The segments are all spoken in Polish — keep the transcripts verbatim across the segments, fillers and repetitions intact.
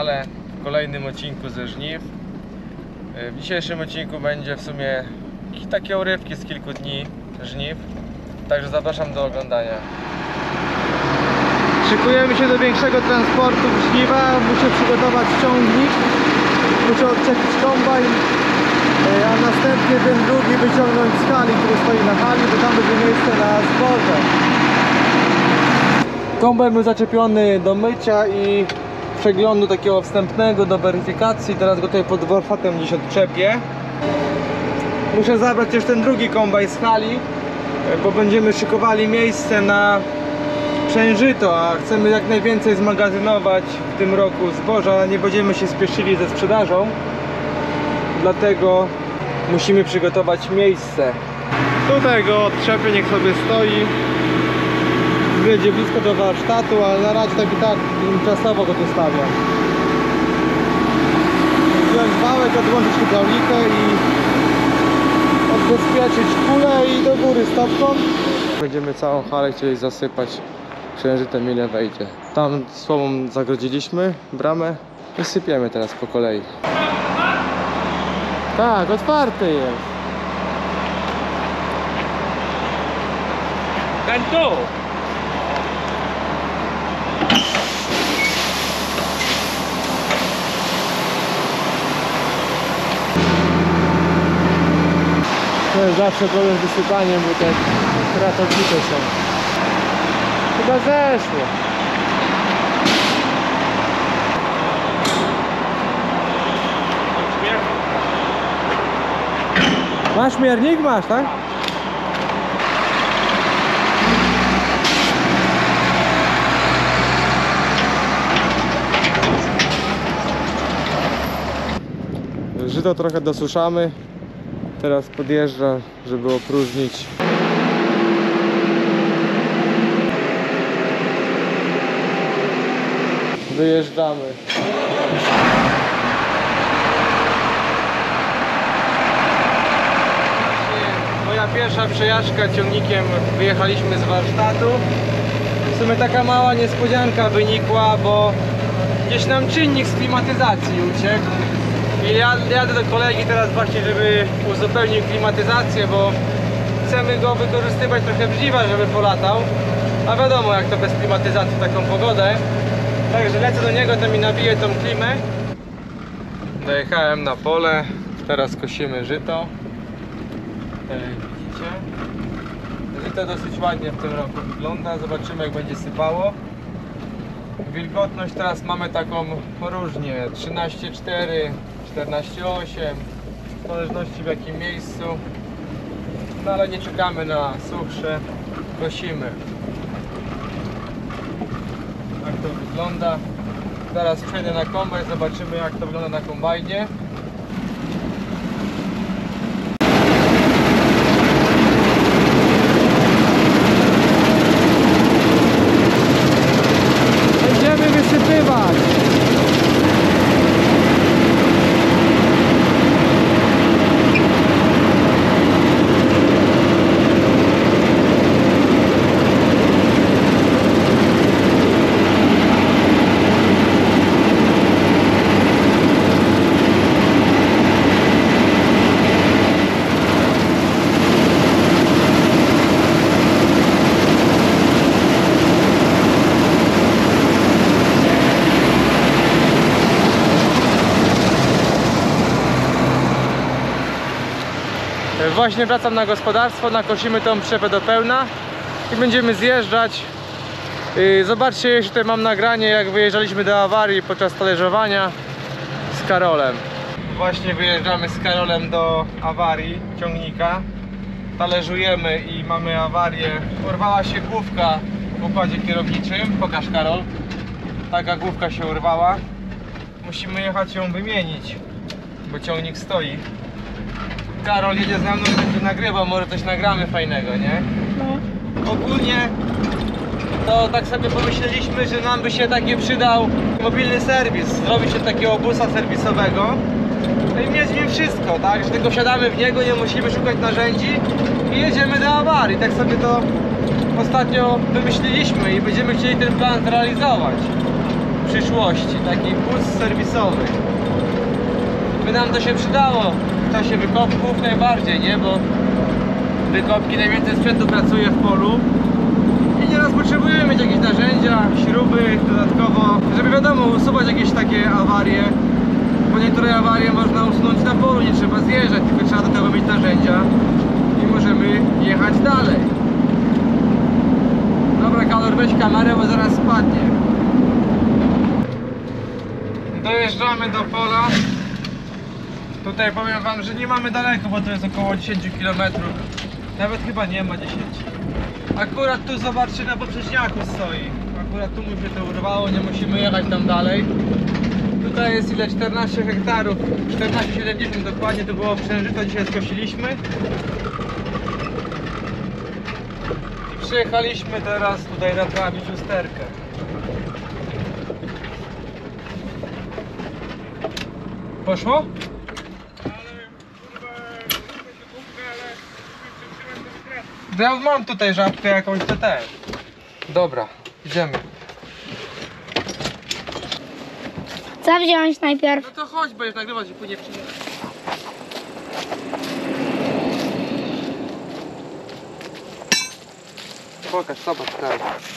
kanale, w kolejnym odcinku ze żniw. W dzisiejszym odcinku będzie w sumie takie urywki z kilku dni żniw, także zapraszam do oglądania. Szykujemy się do większego transportu w żniwa. Muszę przygotować ciągnik, muszę odczepić kombajn, a następnie ten drugi wyciągnąć z hali, który stoi na hali, bo tam będzie miejsce na zboże. Kombajn był zaczepiony do mycia i przeglądu takiego wstępnego, do weryfikacji. Teraz go tutaj pod warsztatem gdzieś odczepię. Muszę zabrać też ten drugi kombajn z hali, bo będziemy szykowali miejsce na przężyto, a chcemy jak najwięcej zmagazynować w tym roku zboża. Nie będziemy się spieszyli ze sprzedażą, dlatego musimy przygotować miejsce. Tutaj go odczepię, niech sobie stoi. Będzie blisko do warsztatu, ale na razie tak i tak tymczasowo go tu stawiam. Wziąć wałek, odłączyć hydraulikę i odbezpieczyć kulę i do góry stopką. Będziemy całą halę chcieli zasypać przężytem, ile wejdzie. Tam słomą zagrodziliśmy bramę i sypiemy teraz po kolei. Tak, otwarty jest. Canto! To jest zawsze problem z wysypaniem, bo te kratownice są. Chyba zeszło. Masz miernik? Masz, tak? Żyto trochę dosuszamy. Teraz podjeżdża, żeby opróżnić. Wyjeżdżamy. Moja pierwsza przejażdżka ciągnikiem, wyjechaliśmy z warsztatu. W sumie taka mała niespodzianka wynikła, bo gdzieś nam czynnik z klimatyzacji uciekł. I ja jadę do kolegi teraz właśnie, żeby uzupełnił klimatyzację, bo chcemy go wykorzystywać trochę w żniwa, żeby polatał. A wiadomo, jak to bez klimatyzacji taką pogodę. Także lecę do niego, to mi nabije tą klimę. Dojechałem na pole, teraz kosimy żyto. Tak jak widzicie. Żyto dosyć ładnie w tym roku wygląda, zobaczymy, jak będzie sypało. Wilgotność teraz mamy taką różnie, trzynaście cztery, czternaście osiem, w zależności w jakim miejscu. No ale nie czekamy na suchsze, kosimy. Tak to wygląda. Zaraz przejdę na kombajn, zobaczymy, jak to wygląda na kombajnie. Będziemy wysypywać. Właśnie wracam na gospodarstwo, nakosimy tą przyczepę do pełna i będziemy zjeżdżać. Zobaczcie, jeszcze tutaj mam nagranie, jak wyjeżdżaliśmy do awarii podczas talerzowania z Karolem. Właśnie wyjeżdżamy z Karolem do awarii ciągnika. Talerzujemy i mamy awarię. Urwała się główka w układzie kierowniczym. Pokaż, Karol. Taka główka się urwała. Musimy jechać ją wymienić, bo ciągnik stoi. Karol jedzie ze mną i będzie nagrywał, może coś nagramy fajnego, nie? No. Ogólnie to tak sobie pomyśleliśmy, że nam by się taki przydał mobilny serwis, zrobić się takiego busa serwisowego i mieć w nim wszystko, tak? Że tylko wsiadamy w niego, nie musimy szukać narzędzi i jedziemy do awarii. Tak sobie to ostatnio wymyśliliśmy i będziemy chcieli ten plan zrealizować. przyszłości, taki wóz serwisowy. By nam to się przydało w czasie wykopków najbardziej, nie? Bo wykopki najwięcej sprzętu pracuje w polu i nieraz potrzebujemy mieć jakieś narzędzia, śruby dodatkowo, żeby wiadomo, usuwać jakieś takie awarie, bo niektóre awarie można usunąć na polu, nie trzeba zjeżdżać, tylko trzeba do tego mieć narzędzia i możemy jechać dalej. Dobra, Kalor, weź kamerę, bo zaraz spadnie. Dojeżdżamy do pola. Tutaj powiem wam, że nie mamy daleko, bo to jest około dziesięć kilometrów. Nawet chyba nie ma dziesięć. Akurat tu zobaczcie, na poprzeczniaku stoi. Akurat tu mu się to urwało, nie musimy jechać tam dalej. Tutaj jest ile? czternaście hektarów. czternaście siedemdziesiąt dokładnie, to było przężyto, dzisiaj skosiliśmy. I przyjechaliśmy teraz tutaj naprawić lusterkę. Poszło? Ja mam tutaj żabkę jakąś, to też. Dobra, idziemy. Co wziąć najpierw? No to chodź, będziesz nagrywać i później przyjdziesz. Pokaż, zobacz teraz.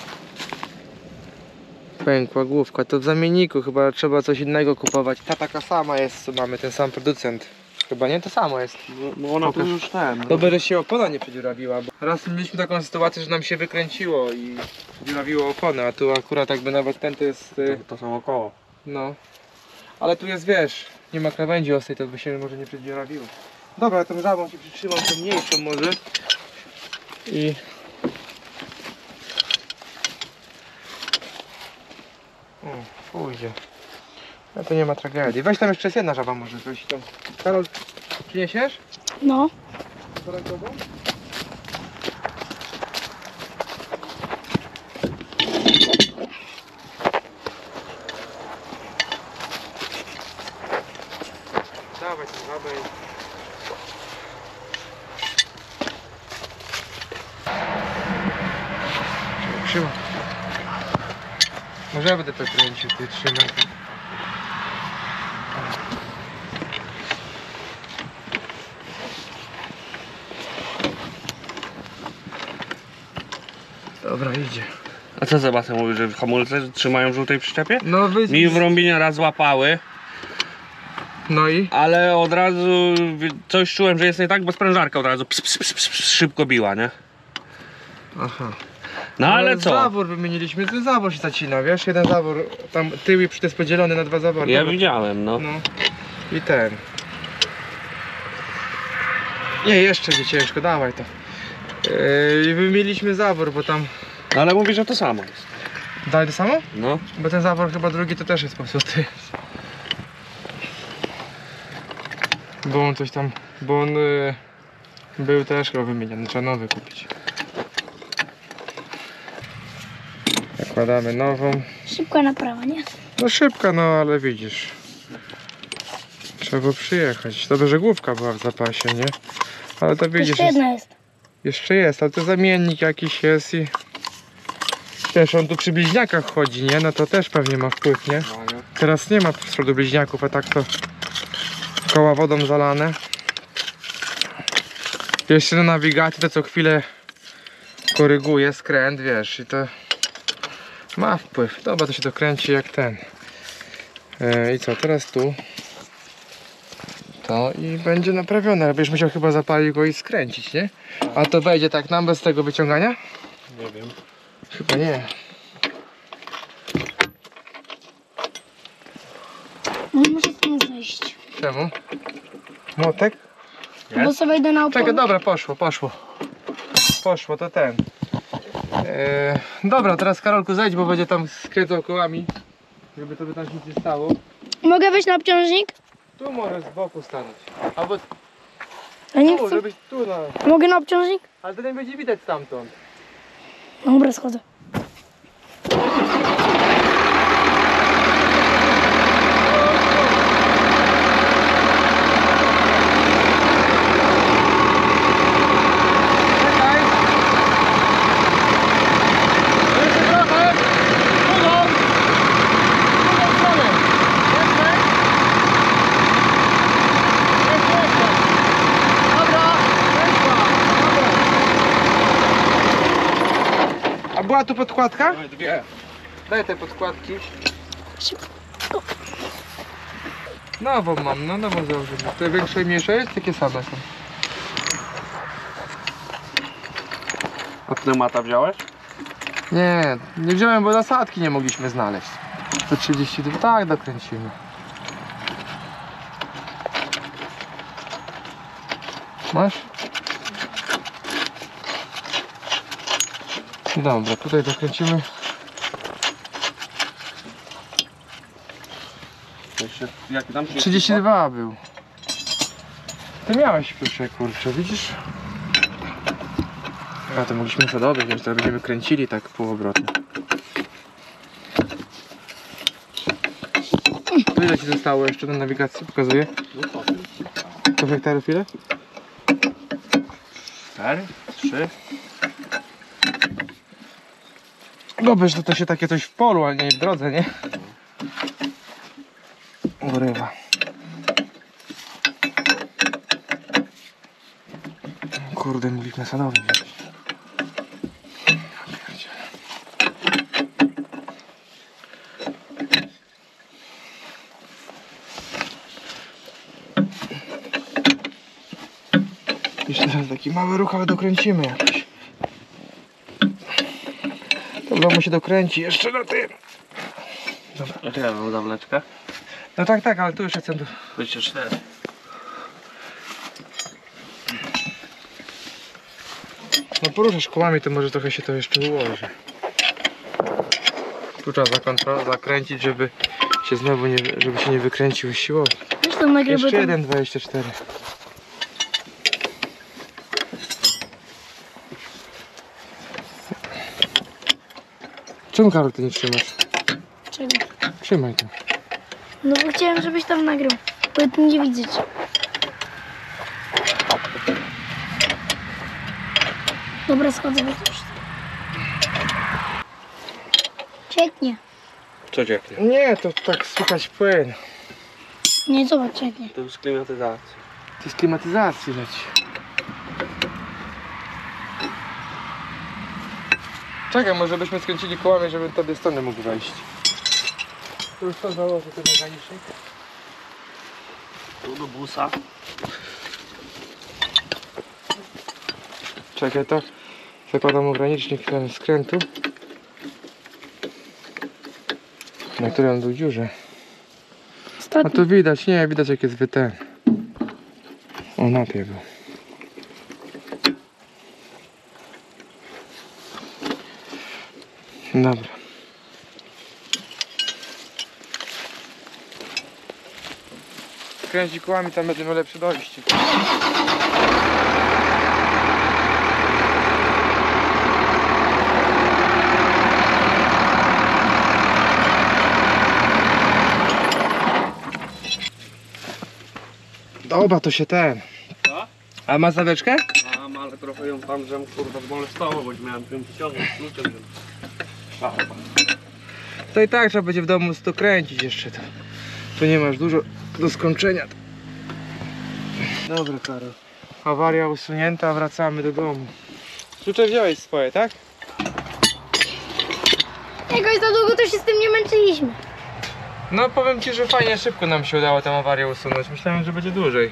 Pękła główka, to w zamienniku chyba trzeba coś innego kupować. Ta taka sama jest, co mamy, ten sam producent. Chyba nie to samo jest. Bo ona tu już ten. Dobrze, że się opona nie przedziurawiła. Bo raz mieliśmy taką sytuację, że nam się wykręciło i przedziurawiło oponę, a tu akurat jakby nawet ten to jest... To, to są około. No. Ale tu jest, wiesz, nie ma krawędzi ostrej, to by się może nie przedziurawiło. Dobra, tą żabą się przytrzymam, tą mniejszą może. I... O, pójdzie. No to nie ma tragedii. Weź tam jeszcze jest jedna żaba może, coś tam. Karol, przyniesiesz? No. Poręczową? Dawaj tę żabę i... Trzymaj. Może ja będę to kręcił, ty trzymaj. Dobra, idzie. A co Sebastian mówi, że hamulce trzymają w żółtej przyczepie? No wy... Mi w Rąbinie raz złapały, No i? ale od razu coś czułem, że jest nie tak, bo sprężarka od razu ps, ps, ps, ps, ps, szybko biła, nie? Aha. No ale co? Zawór wymieniliśmy, ten zawór się zacina, wiesz? Jeden zawór, tam tył i przód jest podzielony na dwa zawory. Ja Dobra. widziałem, no. No. I ten. Nie, jeszcze nie ciężko, dawaj to. Yy, I wymieniliśmy zawór, bo tam... No ale mówi, że to samo jest. Daj to samo? No. Bo ten zawór chyba drugi to też jest popsuty. Bo on coś tam... Bo on yy, był też chyba wymieniony, trzeba nowy kupić. Nakładamy nową. Szybka naprawa, nie? No szybka, no ale widzisz. Trzeba było przyjechać. Dobrze, że główka była w zapasie, nie? Ale to widzisz... Jeszcze jedna jest. Jeszcze jest, ale to zamiennik jakiś jest i... Wiesz, on tu przy bliźniakach chodzi, nie? No to też pewnie ma wpływ, nie? Teraz nie ma z przodu bliźniaków, a tak to... Koła wodą zalane. Jeszcze na nawigacji to co chwilę koryguje skręt, wiesz, i to... Ma wpływ. Dobra, to się dokręci jak ten. E, I co, teraz tu. To i będzie naprawione. Będziesz musiał chyba zapalić go i skręcić, nie? A to wejdzie tak nam bez tego wyciągania? Nie wiem. Chyba nie. No muszę tam zejść. Czemu? Młotek? No bo sobie idę na oponę. Czekaj, dobra, poszło, poszło. Poszło, to ten. E, dobra, teraz Karolku zejdź, bo będzie tam skręcał kołami. Żeby to by tam nic nie stało. Mogę wejść na obciążnik? Tu może z boku stanąć. Albo Ja nie tu, chcę. żebyś tu na... Mogę na obciążnik? Ale to nie będzie widać stamtąd. Dobra, schodzę. Czekaj. Jeszcze trochę. Drugą. Była tu podkładka? Dwie. Daj te podkładki. Szybko. Nową mam, no nową założyłem. Te większe i mniejsze jest, takie same są. A pneumata wziąłeś? Nie, nie wziąłem, bo nasadki nie mogliśmy znaleźć. To trzydzieści dwa, tak dokręcimy. Masz? Dobra, tutaj dokręcimy. Jeszcze, jaki tam? trzydzieści dwa był. Ty miałeś pierwsze, kurczę, widzisz? A to mogliśmy sadowy wziąć, to będziemy kręcili tak półobrotnie. To ile ci zostało jeszcze na nawigacji? Pokazuje? No to. To hektarów ile? Cztery? Trzy? Dobrze, że to się takie coś w polu, a nie w drodze, nie? Urywa. Kurde, mogliśmy sadowy wziąć. Ja pierdzielę. Jeszcze teraz taki mały ruch, ale dokręcimy jakoś. To w domu się dokręci jeszcze na tym. Dobra. A czekaj, mam zawleczkę. No tak, tak, ale tu już jestem. dwadzieścia cztery. No poruszasz kołami, to może trochę się to jeszcze ułoży. Tu trzeba zakontrol- zakręcić, żeby się znowu nie, żeby się nie wykręcił siłowo. Wiesz, tam nagrywamy. Jeszcze jeden, dwadzieścia cztery. Czemu, Karol, ty nie trzymasz? Czego? Trzymaj to. No bo chciałem, żebyś tam nagrał. Bo ja tu nie widzę cię. Dobra, schodzę już. Cieknie. Co cieknie? Nie, to tak słychać płyn. Nie, zobacz, cieknie. To już klimatyzacja. To z klimatyzacji leci. Czekaj, może byśmy skręcili kołami, żeby tobie strony mógł wejść. To już to założę ten mechanicznik. Tu do busa. Czekaj, to zakładam ogranicznik ten skrętu, na którym on był w dziurze. A Ostatni. tu widać, nie, widać jak jest wyten. O, napie był. Dobra. Kręci kołami, tam będziemy lepsze dojście. Dobra, to się ten. Co? A ma zaweczkę? Mam, ale trochę ją tam, żem kurwa zmolestował, bo miałem ją wyciągnąć kluczem, żeby... A, To i tak trzeba będzie w domu to kręcić jeszcze to. Tu nie masz dużo do skończenia. Dobra, Karol. Awaria usunięta, wracamy do domu. Klucze wziąłeś swoje, tak? Jakoś za długo to się z tym nie męczyliśmy. No powiem ci, że fajnie szybko nam się udało tę awarię usunąć. Myślałem, że będzie dłużej.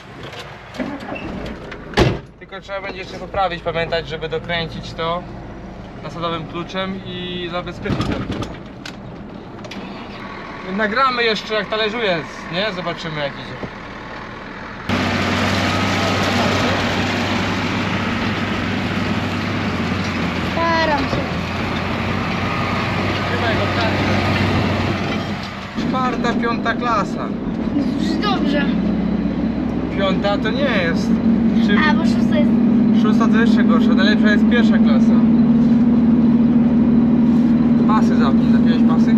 Tylko trzeba będzie jeszcze poprawić, pamiętać, żeby dokręcić to nasadowym kluczem i zabezpieczyć to. Nagramy jeszcze jak talerzuje, nie? Zobaczymy jak idzie. Staram się. Trzymaj go w kartę. Czwarta, piąta klasa. Dobrze. Piąta to nie jest. Czy A, bo szósta jest... szósta to jeszcze gorsza, najlepsza jest pierwsza klasa. Pasy zapnij, zapiąłeś pasy?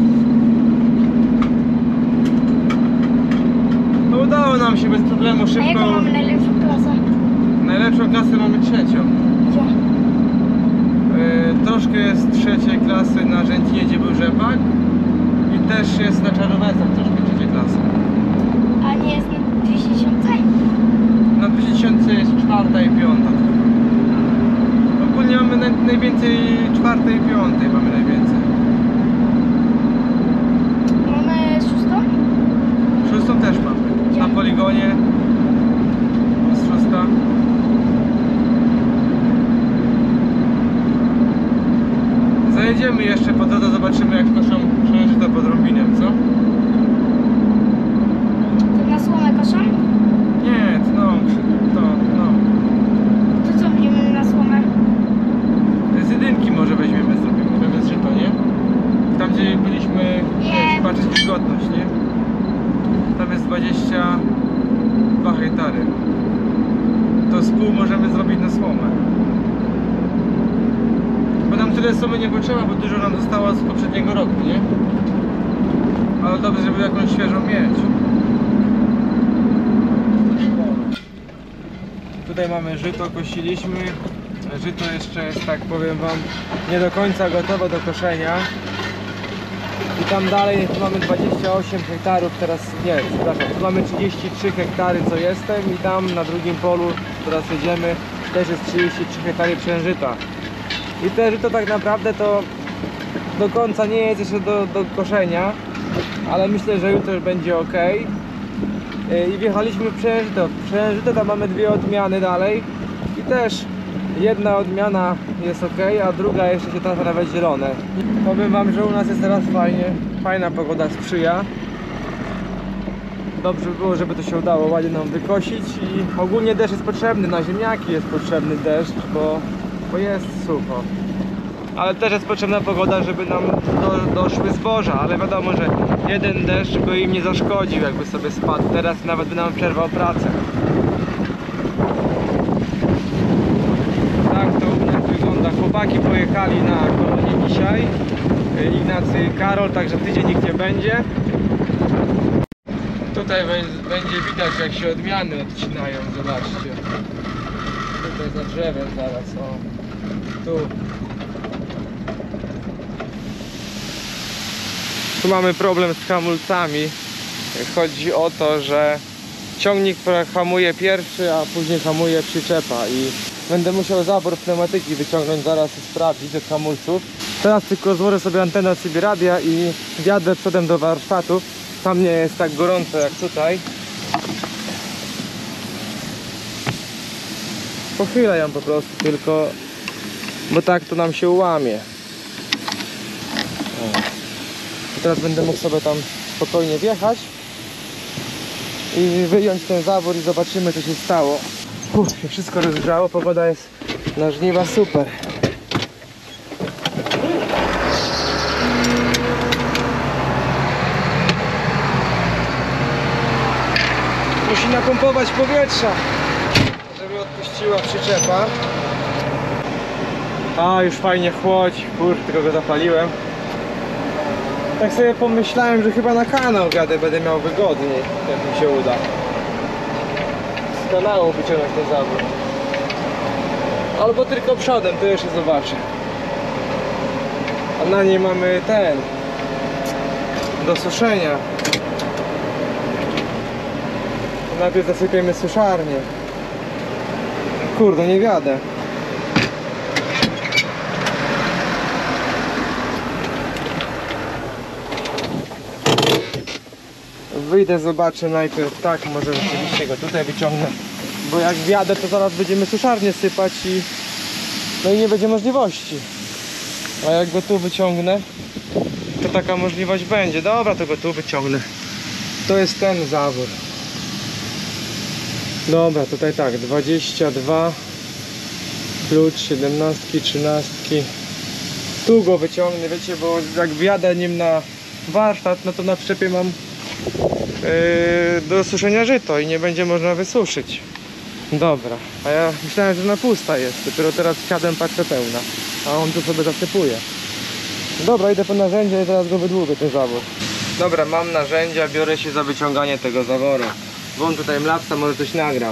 No udało nam się bez problemu A jaką szybko. mamy najlepszą klasę? Najlepszą klasę mamy trzecią. Gdzie? Yy, troszkę jest trzeciej klasy na Rzęcinie, gdzie był rzepak. I też jest na Czarowecach troszkę trzeciej klasy. A nie jest na dwieście tysięcy? Na dwa tysiące jest czwarta i piąta. Ogólnie mamy naj, najwięcej czwartej czwartej i piątej mamy najwięcej. Mamy szóstą? Szóstą też mamy. Na poligonie jest szósta. Zajedziemy jeszcze po drodze, zobaczymy jak koszą księżyca pod Rąbinem, co? To na słomę koszą? Nie, no, to, no. To co będziemy na słomę? Z jedynki może weźmiemy, zrobimy, żeby z żyto, nie? Tam gdzie byliśmy, Nie. patrzeć wilgotność, nie? Tam jest dwadzieścia dwa hektary. To z pół możemy zrobić na słomę. Bo nam tyle słomy nie potrzeba, bo dużo nam zostało z poprzedniego roku, nie? Ale dobrze, żeby jakąś świeżą mieć. Tutaj mamy żyto, kosiliśmy. Żyto jeszcze jest, tak powiem wam, nie do końca gotowe do koszenia. I tam dalej tu mamy dwadzieścia osiem hektarów, teraz nie, przepraszam, tu mamy trzydzieści trzy hektary co jestem i tam na drugim polu, teraz jedziemy, też jest trzydzieści trzy hektary przężyta. I te żyto tak naprawdę to do końca nie jest jeszcze do, do koszenia, ale myślę, że jutro już będzie ok. I wjechaliśmy w przężyto. W przężyto tam mamy dwie odmiany dalej i też jedna odmiana jest ok, a druga jeszcze się trafia nawet zielone. Powiem wam, że u nas jest teraz fajnie, fajna pogoda sprzyja. Dobrze by było, żeby to się udało ładnie nam wykosić i ogólnie deszcz jest potrzebny, na ziemniaki jest potrzebny deszcz, bo, bo jest sucho. Ale też jest potrzebna pogoda, żeby nam do, doszły zboża, ale wiadomo, że jeden deszcz by im nie zaszkodził, jakby sobie spadł teraz, nawet by nam przerwał pracę. Tak to u nas wygląda. Chłopaki pojechali na kolonię dzisiaj. Ignacy i Karol, także tydzień nikt nie będzie. Tutaj będzie widać, jak się odmiany odcinają, zobaczcie. Tutaj za drzewem zaraz, o. Tu. Tu mamy problem z hamulcami. Chodzi o to, że ciągnik hamuje pierwszy, a później hamuje przyczepa i będę musiał zabór pneumatyki wyciągnąć zaraz i sprawdzić od hamulców. Teraz tylko złożę sobie antenę od C B radia i wjadę przodem do warsztatu. Tam nie jest tak gorąco jak tutaj. Pochylę ją po prostu tylko, bo tak to nam się ułamie. I teraz będę mógł sobie tam spokojnie wjechać i wyjąć ten zawór i zobaczymy, co się stało. Uff, się wszystko rozgrzało, pogoda jest na żniwa super. Musi napompować powietrza, żeby odpuściła przyczepa. A, już fajnie chłodzi, kurde, tylko go zapaliłem. Tak sobie pomyślałem, że chyba na kanał jadę, będę miał wygodniej, jak mi się uda. Z kanału wyciągnąć ten zawór. Albo tylko przodem, to jeszcze zobaczę. A na niej mamy ten do suszenia. Najpierw zasypiemy suszarnię. Kurde, nie wiadę. Wyjdę, zobaczę najpierw, tak, może rzeczywiście go tutaj wyciągnę, bo jak wjadę, to zaraz będziemy suszarnię sypać i no i nie będzie możliwości. A jak go tu wyciągnę, to taka możliwość będzie. Dobra, to go tu wyciągnę. To jest ten zawór. Dobra, tutaj tak, dwadzieścia dwa klucz, siedemnastki, trzynastki. Tu go wyciągnę, wiecie, bo jak wjadę nim na warsztat, no to na przyczepie mam Yy, do suszenia żyto i nie będzie można wysuszyć. Dobra, a ja myślałem, że na pusta jest, dopiero teraz wsiadłem, patrzę pełna, a on tu sobie zasypuje. Dobra, idę po narzędzie i teraz go wydłubię, ten zawór. Dobra, mam narzędzia, biorę się za wyciąganie tego zaworu. Włączę tutaj mlapsa, może coś nagram.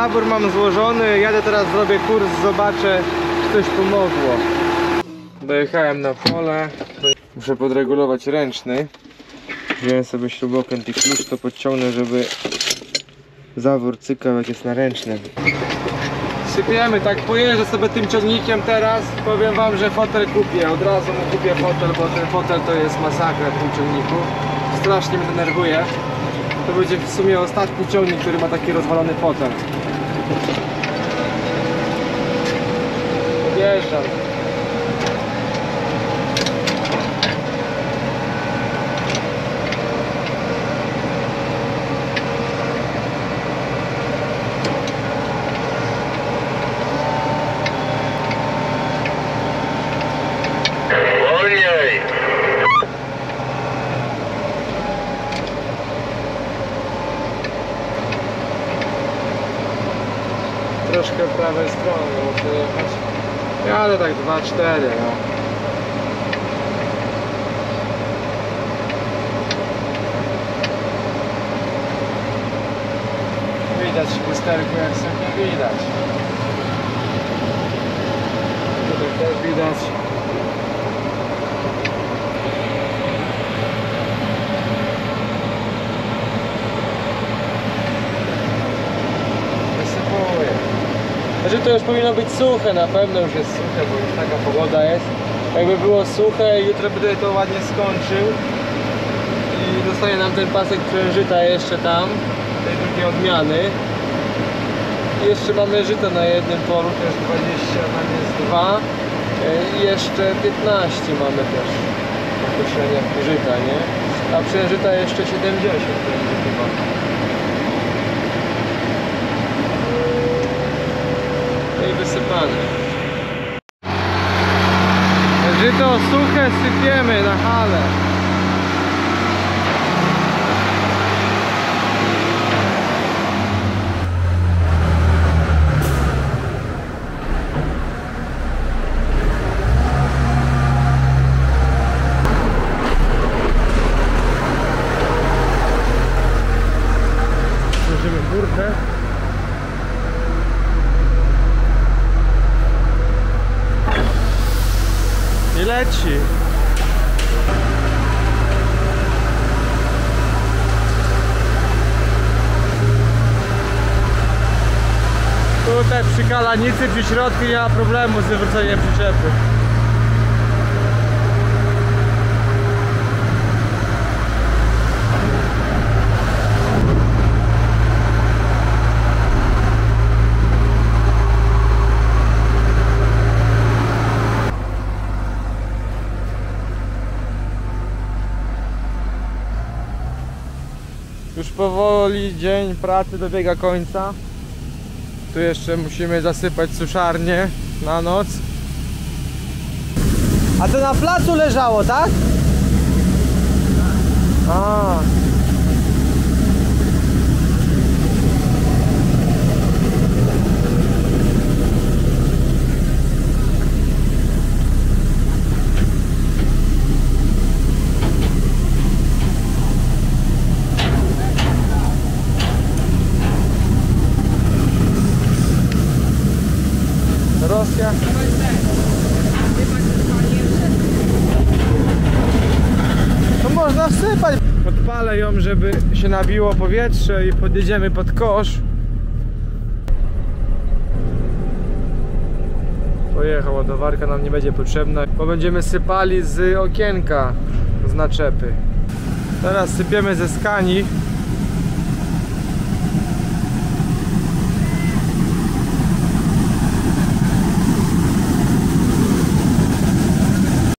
zawór mam złożony, jadę teraz, zrobię kurs, zobaczę, czy coś pomogło. Dojechałem na pole, muszę podregulować ręczny. Wziąłem sobie śrubokręt i klucz, to podciągnę, żeby zawór cykał jak jest na ręcznym. Sypiemy, tak pojeżdżę sobie tym ciągnikiem teraz. Powiem wam, że fotel kupię, od razu mu kupię fotel, bo ten fotel to jest masakra w tym ciągniku. Strasznie mnie denerwuje. To będzie w sumie ostatni ciągnik, który ma taki rozwalony fotel. Podjeżdżam. Troszkę w prawej stronie muszę jechać. Jadę tak dwa cztery, no. Widać w lusterku, jak sobie widać. Tutaj też widać. Znaczy to już powinno być suche, na pewno już jest suche, bo już taka pogoda jest. Jakby było suche, jutro będę to ładnie skończył i zostaje nam ten pasek prężyta jeszcze tam, tej drugiej odmiany. I jeszcze mamy żyto na jednym polu, to jest dwadzieścia, tam jest dwa i jeszcze piętnaście mamy też do koszenia żyta, nie? A prężyta jeszcze siedemdziesiąt będzie chyba. I wysypane. Żyto suche sypiemy na halę. Bierzemy górkę. I leci. Tutaj przy kalanicy, przy środku nie ma problemu z wywróceniem przyczepy. Już powoli dzień pracy dobiega końca. Tu jeszcze musimy zasypać suszarnię na noc. A to na placu leżało, tak? A. Rosja. To można wsypać. Odpalę ją, żeby się nabiło powietrze i podjedziemy pod kosz. Pojechał, ładowarka nam nie będzie potrzebna, bo będziemy sypali z okienka z naczepy. Teraz sypiemy ze skani.